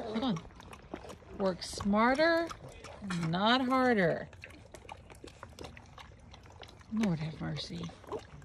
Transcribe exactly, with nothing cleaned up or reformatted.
Hold on. Work smarter, not harder. Lord have mercy.